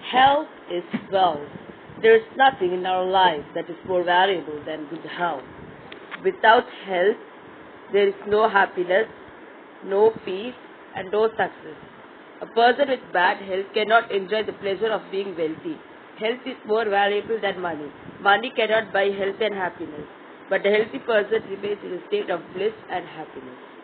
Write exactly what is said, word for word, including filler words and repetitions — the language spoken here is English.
Health is wealth. There is nothing in our life that is more valuable than good health. Without health, there is no happiness, no peace, and no success. A person with bad health cannot enjoy the pleasure of being wealthy. Health is more valuable than money. Money cannot buy health and happiness, but a healthy person remains in a state of bliss and happiness.